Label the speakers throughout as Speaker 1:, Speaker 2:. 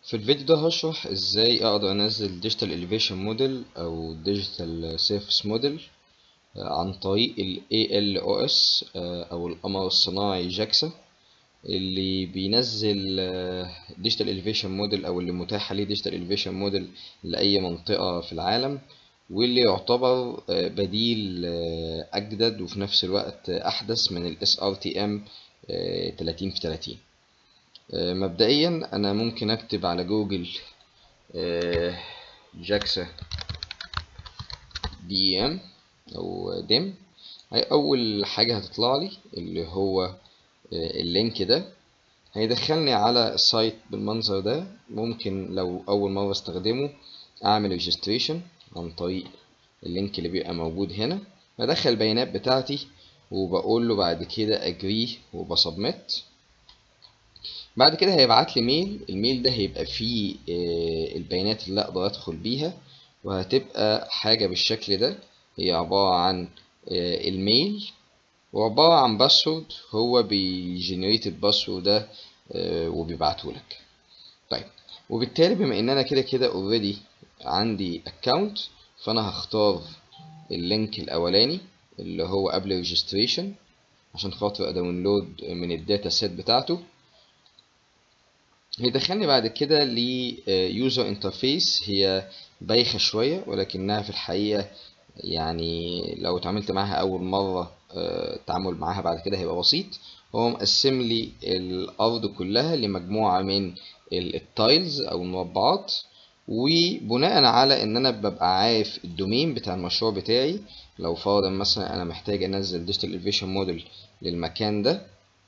Speaker 1: في الفيديو ده هشرح ازاي اقدر انزل ديجيتال اليفيشن موديل او ديجيتال سيرفيس موديل عن طريق ال ALOS او القمر الصناعي جاكسا اللي بينزل ديجيتال اليفيشن موديل او اللي متاح عليه ديجيتال اليفيشن موديل لاي منطقة في العالم، واللي يعتبر بديل اجدد وفي نفس الوقت احدث من ال SRTM 30 في 30. مبدئيا انا ممكن اكتب على جوجل جاكسا DEM او ديم. هي اول حاجه هتطلع لي اللي هو اللينك ده هيدخلني على السايت بالمنظر ده. ممكن لو اول مره استخدمه اعمل ريجستريشن عن طريق اللينك اللي بيبقى موجود هنا، بدخل البيانات بتاعتي وبقول له بعد كده اجري وبسبمت. بعد كده هيبعت لي ميل، الميل ده هيبقى فيه البيانات اللي اقدر ادخل بيها، وهتبقى حاجة بالشكل ده. هي عبارة عن الميل وعبارة عن باسورد، هو بيجنريت الباسورد ده وبيبعته لك. طيب، وبالتالي بما ان انا كده كده اوريدي عندي اكونت، فانا هختار اللينك الاولاني اللي هو قبل ريجستريشن عشان خاطر اداونلود من الداتا سيت بتاعته. هيدخلني بعد كده ليوزر انترفيس، هي بايخة شوية ولكنها في الحقيقة يعني لو اتعاملت معاها أول مرة التعامل معاها بعد كده هيبقى بسيط. هو مقسم لي الأرض كلها لمجموعة من التايلز أو المربعات، وبناء على إن أنا ببقى عارف الدومين بتاع المشروع بتاعي. لو فرضا مثلا أنا محتاج أنزل ديجيتال اليفيشن موديل للمكان ده،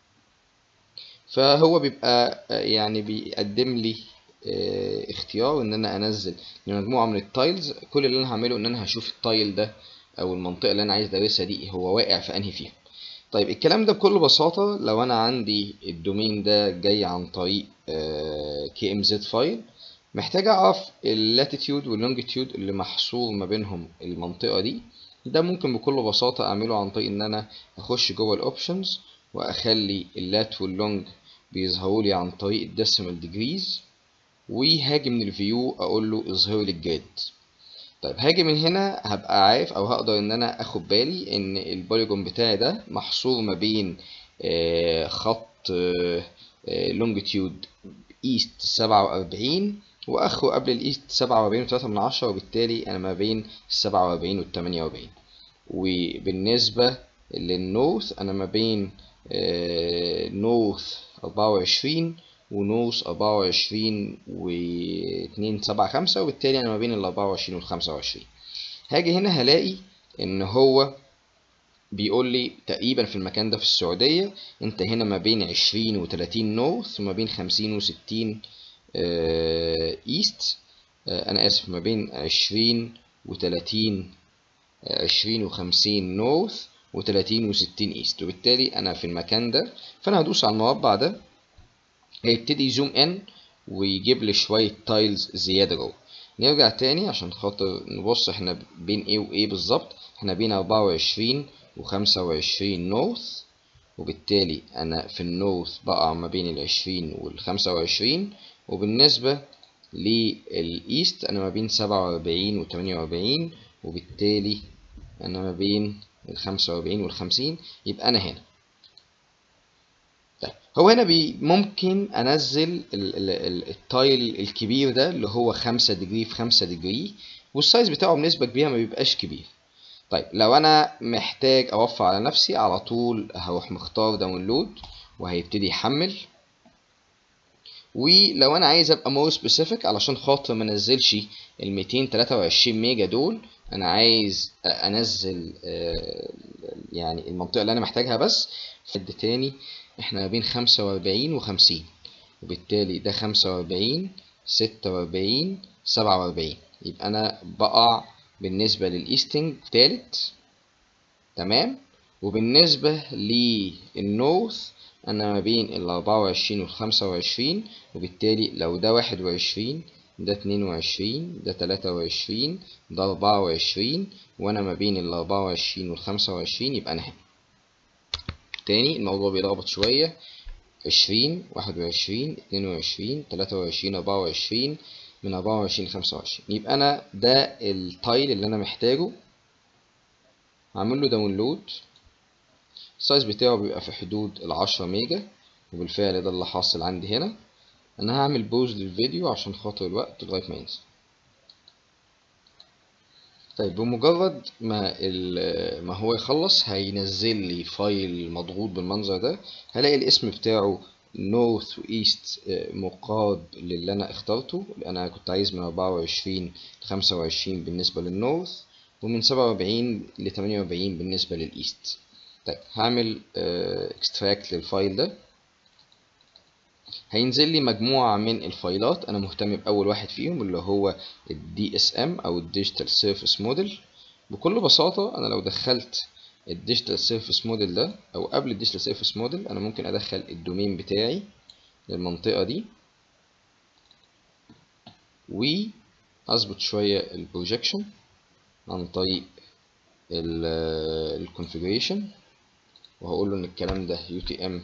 Speaker 1: فهو بيبقى يعني بيقدم لي اختيار ان انا انزل مجموعه من التايلز. كل اللي انا هعمله ان انا هشوف التايل ده او المنطقه اللي انا عايز ادرسها دي هو واقع في انهي فيهم. طيب، الكلام ده بكل بساطه لو انا عندي الدومين ده جاي عن طريق KMZ فايل، محتاج اعرف اللاتيتيود واللونجيتيود اللي محصور ما بينهم المنطقه دي. ده ممكن بكل بساطه اعمله عن طريق ان انا اخش جوه الاوبشنز واخلي اللات واللونج بيظهروا لي عن طريق الديسيمال ديجريز، وهاجي من الفيو اقول له اظهر لي الجريد. طيب، هاجي من هنا هبقى عارف او هقدر ان انا اخد بالي ان البوليجون بتاعي ده محصور ما بين خط لونجيتيود ايست 47 واخره قبل الايست 47.3، وبالتالي انا ما بين 47 وال 48. وبالنسبة للنورث انا ما بين نورث 24 ونورث 24 و275، وبالتالي انا ما بين ال 24 وال 25. هاجي هنا هلاقي ان هو بيقول لي تقريبا في المكان ده في السعودية انت هنا ما بين 20 و30 نورث وما بين 50 و60 ايست. انا اسف، ما بين 20 و30 20 و50 نورث و30 و60 ايست، وبالتالي انا في المكان ده. فانا هدوس على المربع ده، هيبتدي يزوم ان ويجيب لي شويه تايلز زياده جوه. نرجع تاني عشان خاطر نبص احنا بين ايه وايه بالظبط. احنا بين 24 و25 نورث، وبالتالي انا في النورث بقع ما بين ال20 وال25. وبالنسبه للايست انا ما بين 47 و48، وبالتالي انا ما بين ال45 وال50. يبقى انا هنا. طيب، هو هنا ممكن انزل التايل الكبير ده اللي هو 5 دجري في 5 دجري، والسايز بتاعه بنسبة كبيرة ما بيبقاش كبير. طيب، لو انا محتاج اوفر على نفسي على طول هروح مختار داونلود وهيبتدي يحمل. ولو انا عايز ابقى مور سبيسيفيك علشان خاطر ما انزلش ال 223 ميجا دول، انا عايز انزل يعني المنطقه اللي انا محتاجها بس. حد تاني احنا ما بين 45 و50، وبالتالي ده 45 46 47. يبقى انا بقع بالنسبه للايستنج تالت. تمام. وبالنسبة للنورث أنا ما بين ال 24 وال 25، وبالتالي لو ده 21 ده 22 ده 23 ده 24 وأنا ما بين ال 24 وال 25، يبقى أنا هنا. تاني الموضوع بيلخبط شوية. 20 21 22 23 24 من 24 ل 25. يبقى انا ده التايل اللي انا محتاجه، هعمل له داونلود. السايز بتاعه بيبقى في حدود ال10 ميجا، وبالفعل ده اللي حاصل عندي هنا. انا هعمل بوز للفيديو عشان خاطر الوقت لغايه ما ينزل. طيب بمجرد ما هو يخلص هينزل لي فايل مضغوط بالمنظر ده. هلاقي الاسم بتاعه نورث وإيست مقاد للي انا اخترته. انا كنت عايز من 24 ل 25 بالنسبه للنورث، ومن 47 ل 48 بالنسبه للإيست. طيب هعمل اكستراكت للفايل ده. هينزل لي مجموعة من الفايلات، أنا مهتم بأول واحد فيهم اللي هو ال DSM أو ال Digital Surface Model. بكل بساطة أنا لو دخلت ال Digital Surface Model ده، أو قبل ال Digital Surface Model أنا ممكن أدخل الدومين بتاعي للمنطقة دي، وأظبط شوية البروجيكشن عن طريق ال Configuration، وهقول له إن الكلام ده UTM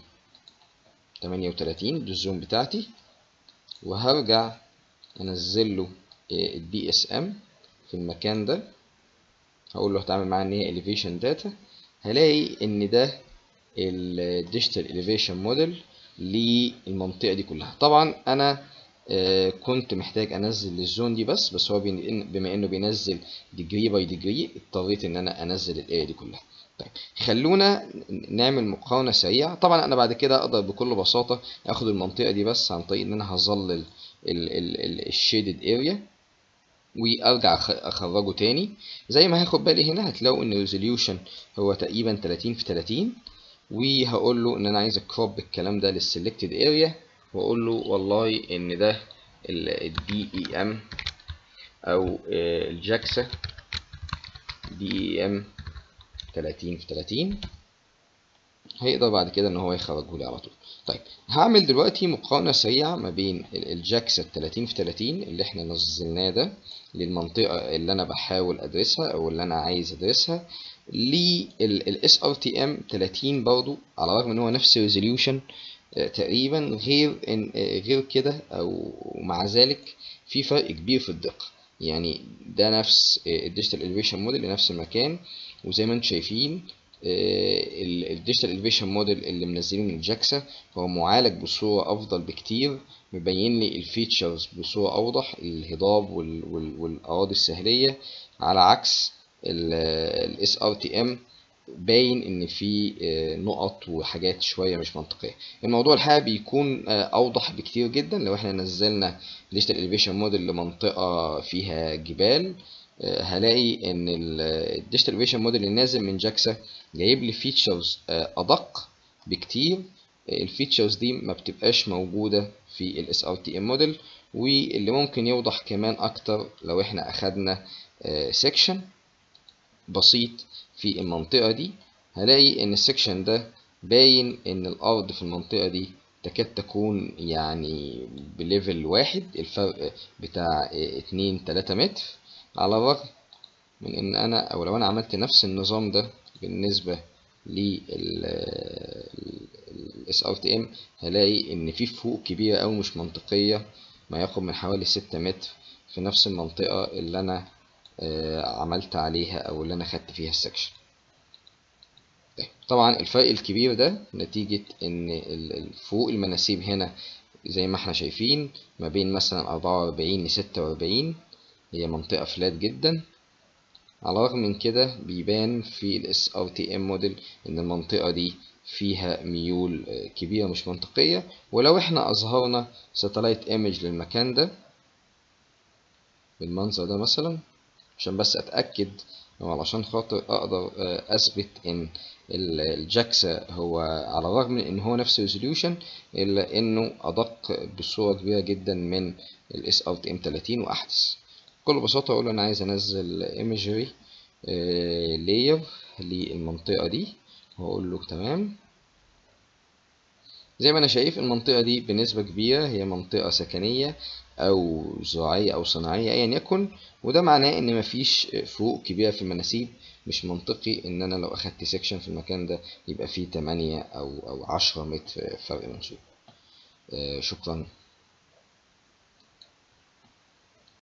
Speaker 1: 38 دي الزوم بتاعتي، وهرجع انزل له الدي اس ام في المكان ده. هقول له هتعامل معاه ان هي elevation data. هلاقي ان ده الديجيتال elevation موديل للمنطقه دي كلها. طبعا انا كنت محتاج انزل الزون دي بس هو بما انه بينزل ديجري باي ديجري اضطريت ان انا انزل الاريا دي كلها. طيب خلونا نعمل مقارنه سريعه. طبعا انا بعد كده اقدر بكل بساطه اخد المنطقه دي بس عن طريق ان انا هظلل الشيدد اريا وارجع اخرجه تاني. زي ما هاخد بالي هنا هتلاقوا ان الريزوليوشن هو تقريبا 30 في 30، وهقول له ان انا عايز اكروب الكلام ده للسلكتد اريا، واقول له والله ان ده الدي اي ام او الجاكسا دي اي ام 30 في 30. هيقدر بعد كده ان هو يخرجه لي على طول. طيب هعمل دلوقتي مقارنة سريعة ما بين الجاكسا 30 في 30 اللي احنا نزلناه ده للمنطقة اللي انا بحاول ادرسها او اللي انا عايز ادرسها، للاس ار تي ام 30 برضو، على الرغم ان هو نفس الريزوليوشن تقريبا، غير كده او مع ذلك في فرق كبير في الدقة. يعني ده نفس الديجيتال اليفيشن موديل لنفس المكان، وزي ما انتم شايفين الديجيتال اليفيشن موديل اللي منزلينه من جاكسا هو معالج بصورة افضل بكتير، مبين لي الفيتشرز بصورة اوضح، الهضاب والاراضي السهلية، على عكس الاس ار تي ام باين ان في نقط وحاجات شويه مش منطقيه. الموضوع الحقيقه بيكون اوضح بكتير جدا لو احنا نزلنا ديجيتال اليفيشن موديل لمنطقه فيها جبال. هلاقي ان الديجيتال اليفيشن موديل اللي نازل من جاكسا جايب لي فيتشرز ادق بكتير. الفيتشرز دي ما بتبقاش موجوده في الاس ار تي ام موديل، واللي ممكن يوضح كمان اكتر لو احنا اخدنا سيكشن بسيط في المنطقة دي. هلاقي ان السكشن ده باين ان الارض في المنطقة دي تكاد تكون يعني بليفل واحد، الفرق بتاع 2-3 متر، على الرغم من ان انا او لو انا عملت نفس النظام ده بالنسبة لل SRTM هلاقي ان في فروق كبيرة او مش منطقية، ما يقرب من حوالي 6 متر في نفس المنطقة اللي انا عملت عليها او اللي انا خدت فيها السكشن. طبعا الفرق الكبير ده نتيجة ان فوق المناسيب هنا زي ما احنا شايفين ما بين مثلا 44 ل 46، هي منطقة فلات جدا. على الرغم من كده بيبان في ال SRTM موديل ان المنطقة دي فيها ميول كبيرة مش منطقية. ولو احنا اظهرنا ساتلايت ايمج للمكان ده بالمنظر ده مثلا، عشان بس اتأكد او علشان خاطر اقدر اثبت ان الجاكسا هو على الرغم من ان هو نفس الريزوليوشن الا انه ادق بصورة كبيرة جدا من الاس ار تي ام 30 واحدث. بكل بساطة اقول انا عايز انزل ايمجري لاير للمنطقة دي، وهقول له تمام. زي ما انا شايف المنطقة دي بنسبة كبيرة هي منطقة سكنية او زراعية او صناعية ايا يكن، وده معناه ان مفيش فروق كبيرة في المناسيب مش منطقي ان انا لو اخدت سيكشن في المكان ده يبقى فيه 8 او 10 متر فرق منسوب. شكرا.